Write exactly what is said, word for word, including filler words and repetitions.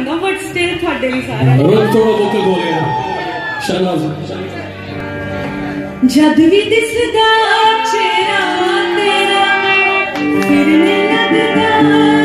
होगा but still थोड़े लिए सारा रोज थोड़ा वोकल बोले शहनाज जब भी दिसदा चेहरा तेरा फिरने लगदा